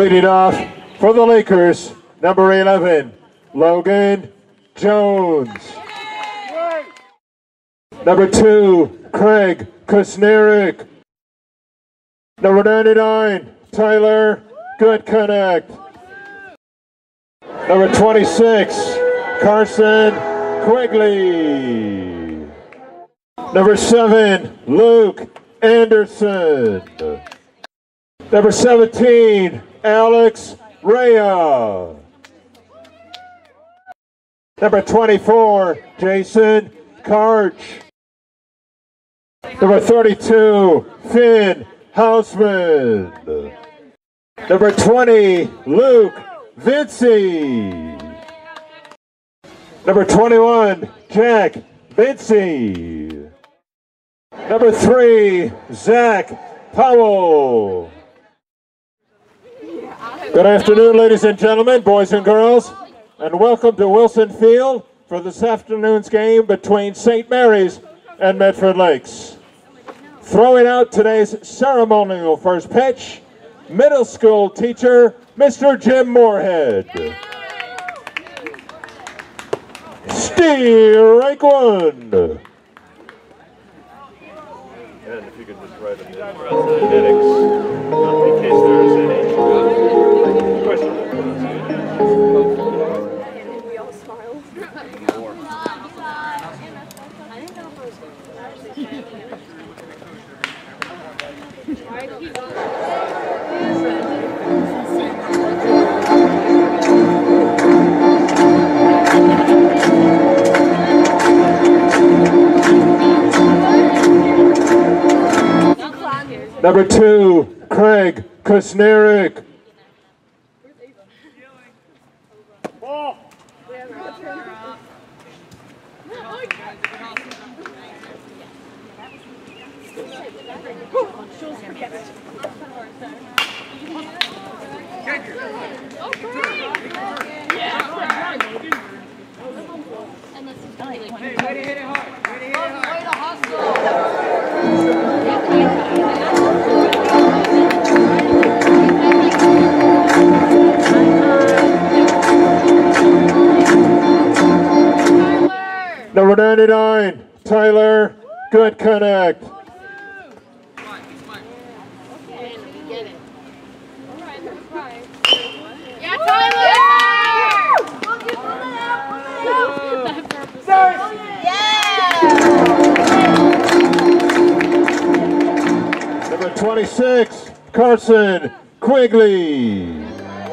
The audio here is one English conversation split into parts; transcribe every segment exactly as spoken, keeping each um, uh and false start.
Leading off for the Lakers, number eleven, Logan Jones. Number two, Craig Kusnirik. Number ninety-nine, Tyler Goodconnect. Number twenty-six, Carson Quigley. Number seven, Luke Anderson. Number seventeen, Alex Rea. Number twenty-four, Jason Karch. Number thirty-two, Finn Hausman. Number twenty, Luke Vinci. Number twenty-one, Jack Vinci. Number three, Zach Powell. Good afternoon, ladies and gentlemen, boys and girls, and welcome to Wilson Field for this afternoon's game between Saint Mary's and Medford Lakes. Throwing out today's ceremonial first pitch, middle school teacher, Mister Jim Moorhead. Strike one. And if you could just write it down for us, uh, headings, um, in case there's any questions. We all smiled. Number two, Craig Kusnirik. Ball. Number ninety-nine, Tyler Goodconnect. Yeah, Tyler! Yeah! Number twenty-six, Carson Quigley.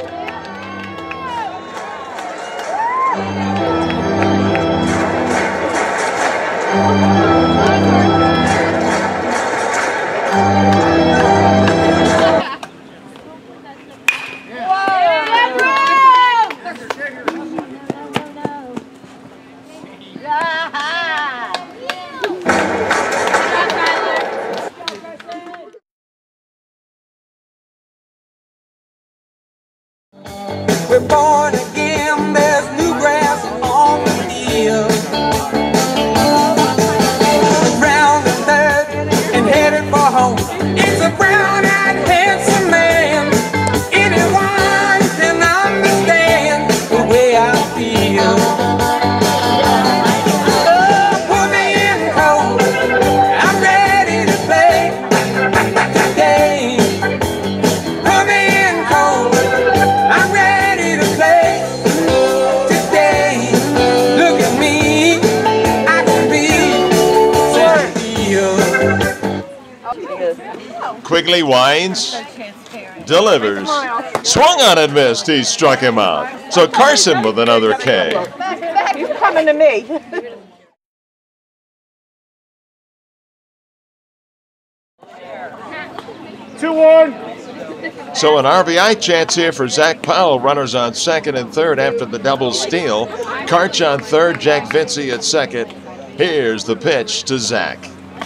We're born again, there's new grass on the field. Round the third and headed for home. It's a brown-eyed, handsome man. Anyone can understand the way I feel. Oh, put me in cold, I'm ready to play today. Put me in cold, I'm ready to play today. Look at me, I can be so real. Quigley winds, delivers, swung on and missed. He struck him out. So Carson with another K. He's coming to me. two one. So an R B I chance here for Zach Powell. Runners on second and third after the double steal. Karch on third, Jack Vinci at second. Here's the pitch to Zach.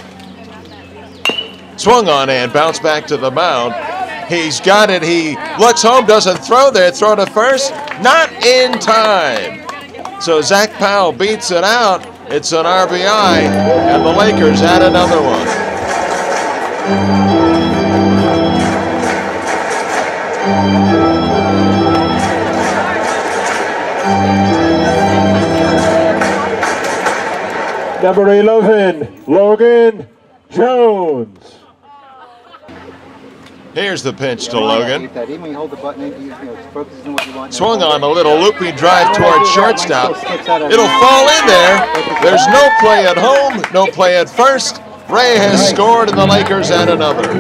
Swung on and bounced back to the mound. He's got it. He looks home, doesn't throw there. Throw to first, not in time. So Zach Powell beats it out. It's an R B I, and the Lakers add another one. Thank you. Number eleven, Logan Jones. Here's the pitch to Logan. Even when you hold the button, you, you know, it's focusing on what you want. Swung on a little loopy drive toward shortstop. It'll fall in there. There's no play at home, no play at first. Ray has scored and the Lakers add another.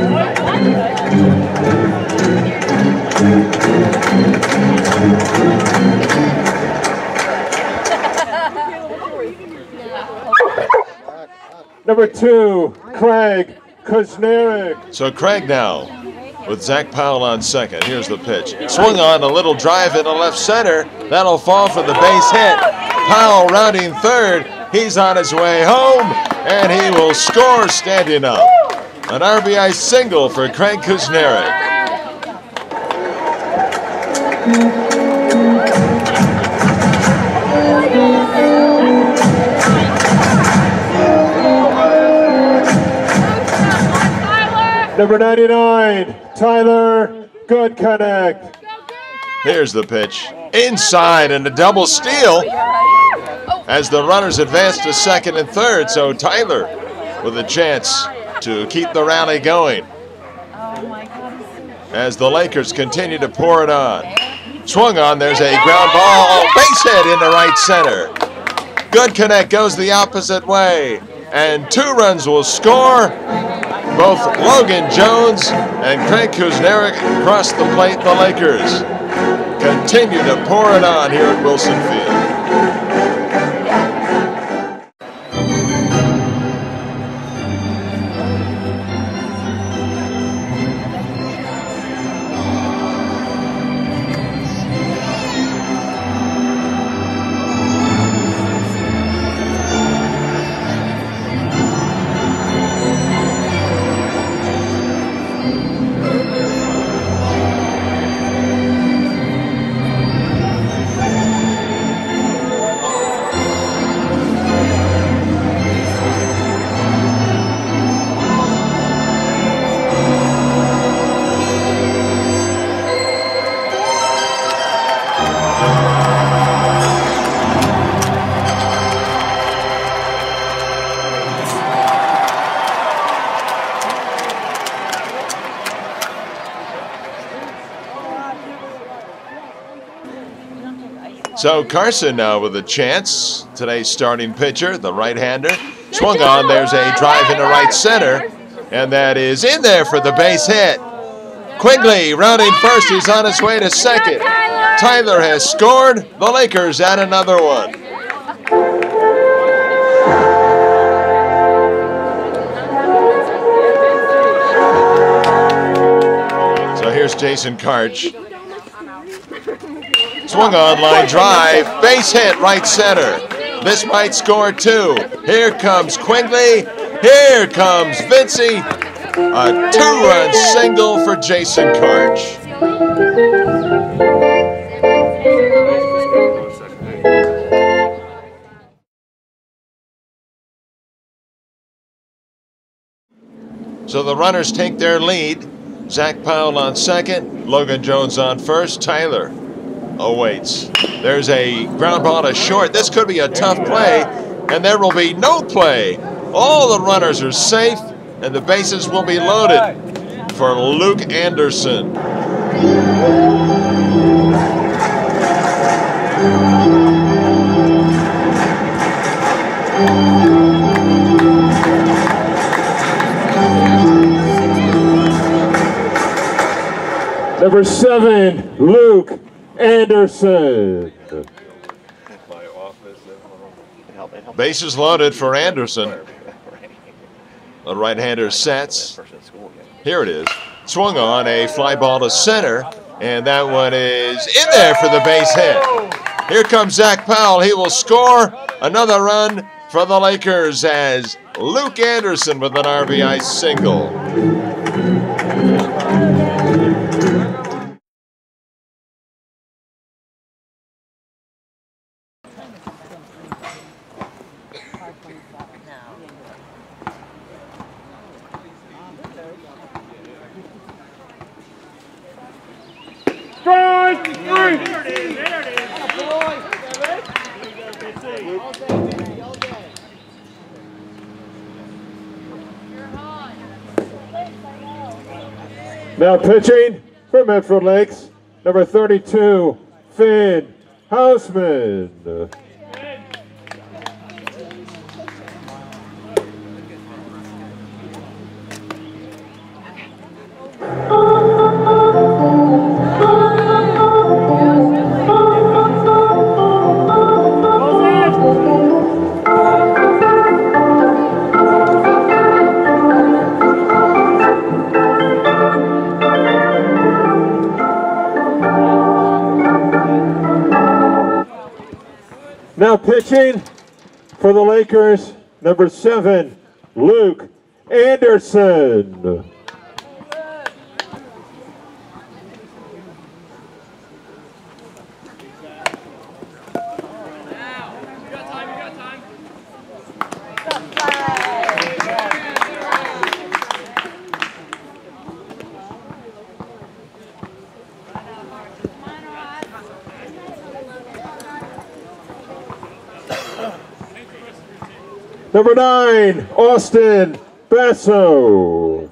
Number two, Craig Kuzneric. So Craig now with Zach Powell on second. Here's the pitch. Swung on a little drive into left center. That'll fall for the base hit. Powell rounding third. He's on his way home, and he will score standing up. An R B I single for Craig Kuzneric. Number ninety-nine, Tyler Goodconnect. Here's the pitch. Inside and a double steal as the runners advance to second and third. So Tyler with a chance to keep the rally going as the Lakers continue to pour it on. Swung on, there's a ground ball, base hit into right center. Goodconnect goes the opposite way, and two runs will score. Both Logan Jones and Craig Kuzneric across the plate. The Lakers continue to pour it on here at Wilson Field. So Carson now with a chance. Today's starting pitcher, the right-hander. Swung on, there's a drive into right center, and that is in there for the base hit. Quigley rounding first, he's on his way to second. Tyler has scored, the Lakers add another one. So here's Jason Karch. Swung on, line drive, base hit right center. This might score two. Here comes Quigley. Here comes Vincey. A two-run single for Jason Karch. So the runners take their lead. Zach Powell on second, Logan Jones on first, Tyler awaits. There's a ground ball to short. This could be a tough play, and there will be no play. All the runners are safe, and the bases will be loaded for Luke Anderson. Number seven, Luke Anderson. Bases loaded for Anderson. The right-hander sets. Here it is. Swung on, a fly ball to center, and that one is in there for the base hit. Here comes Zach Powell. He will score another run for the Lakers as Luke Anderson with an R B I single. Strike three. There it is. There it is. Now pitching for Medford Lakes, number thirty-two, Finn Houseman. Now pitching for the Lakers, number seven, Luke Anderson. Number nine, Austin Basso.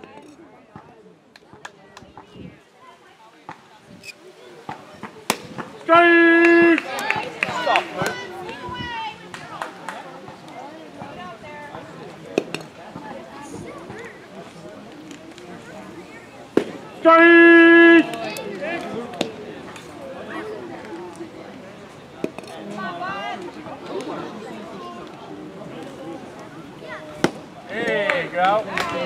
Strike! Strike! There you go.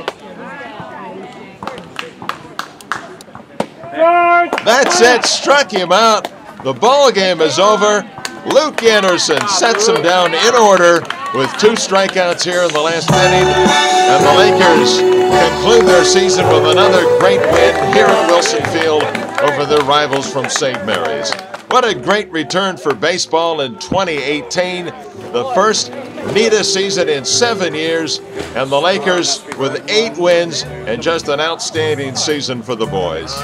That's it, struck him out. The ball game is over. Luke Anderson sets him down in order with two strikeouts here in the last inning. And the Lakers conclude their season with another great win here at Wilson Field over their rivals from Saint Mary's. What a great return for baseball in twenty eighteen. The first Neeta season in seven years, and the Lakers with eight wins and just an outstanding season for the boys.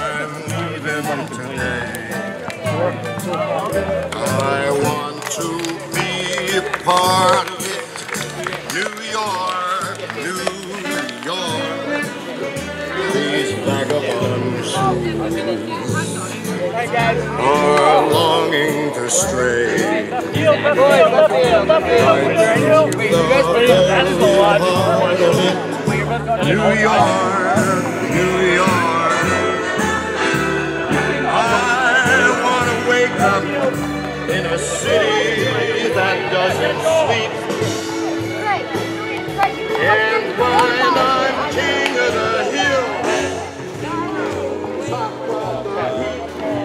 I want to be a part of it. New York, New York. These vagabonds are longing to stray. New York, New York. I want to wake up in a city that doesn't sleep. And when I'm king of the hill, top of the heap.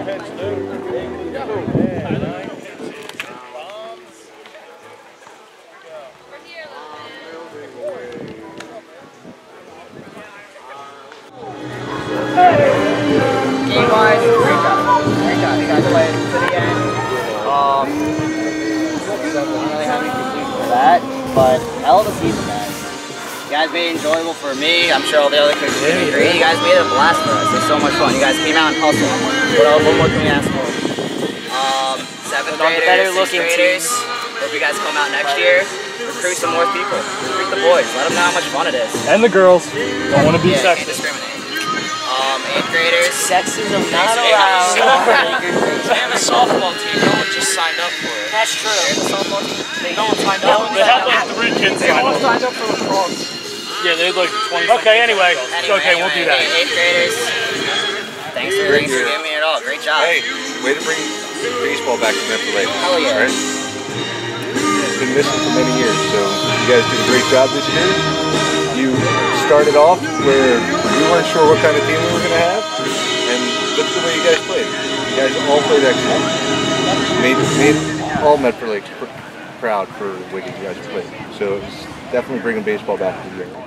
Game-wise, great job. Great job. You guys played to the end. Um, I don't really have any conclusions for that, but hell of a season, guys. You guys made it enjoyable for me. I'm sure all the other coaches can agree. You guys made it a blast for us. It was so much fun. You guys came out and hustled. What else? What more can we ask for? Um, seventh graders, sixth graders. Hope you guys come out next year. Recruit some more people. Recruit the boys. Let them know how much fun it is. And the girls. Don't want to be yeah, sexist. Can't discriminate. Um, eighth graders. Sexism not allowed. They have a softball team. No one just signed up for it. That's true. They have a softball team. No one signed No, up. they have like three kids They signed all up. signed up for the frogs. Yeah, they had like twenty. Okay, anyway. Anyway, It's okay, we'll do that. Eighth graders. Thanks for, thanks for giving me it all. Great job. Hey, way to bring baseball back to Medford Lakes. Hell yeah. Right? It's been missing for many years, so you guys did a great job this year. You started off where we weren't sure what kind of team we were going to have, and look at the way you guys played. You guys all played excellent. Made, made all Medford Lakes pr proud for the way you guys played. So it's definitely bringing baseball back to the area.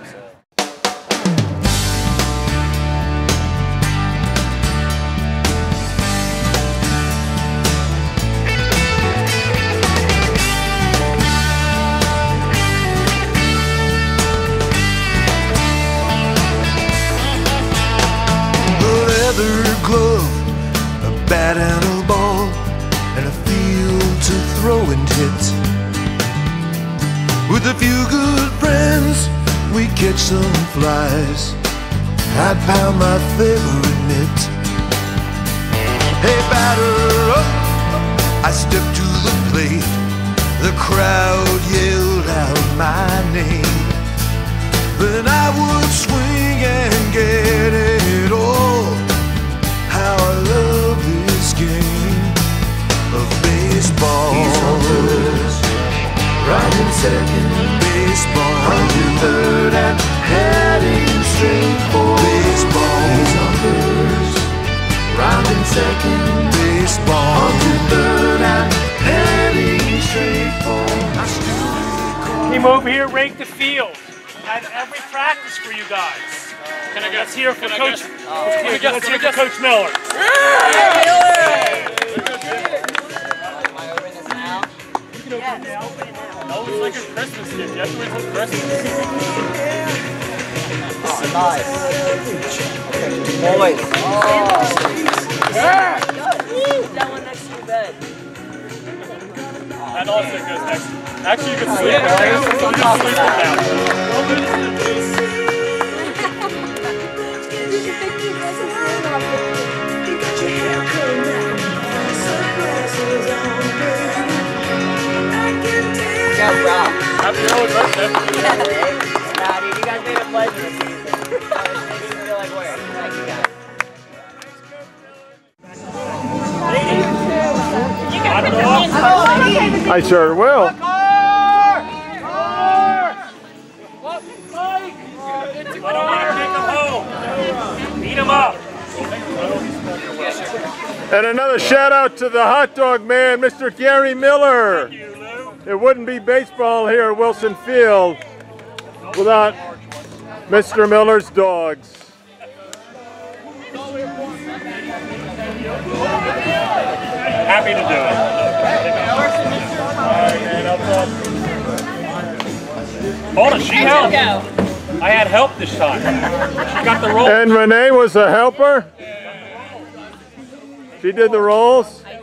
Glove, a bat and a ball, and a field to throw and hit. With a few good friends, we catch some flies. I'd pound my favorite it. Hey, batter up, I stepped to the plate. The crowd yelled out my name. Then I would swing and get it all. How I love this game of baseball. He's on first, riding second. Baseball. Under third and heading straight for baseball. He's on first, riding second. Baseball. Under third and heading straight for. Came over here, raked the field. Had every practice for you guys. Can I Let's hear from Coach. Let's hear, let's hear from Coach Miller. Am I opening this now? You can open it now. Oh, it's like a Christmas gift. You have to wait till Christmas. Oh, nice. Boys. Oh. Yeah. That one next to your bed. That also goes next. Actually, you can sleep there. You can sleep there. Happy early birthday. Nah, dude, you guys made a pleasure this season. It makes me feel like work. Thank you guys. I sure will. I don't want to take them home. Beat them up. And another shout out to the hot dog man, Mister Gary Miller. It wouldn't be baseball here at Wilson Field without Mister Miller's dogs. Happy to do it. Hold on, she helped. I had help this time. She got the roll. And Renee was a helper. She did the rolls.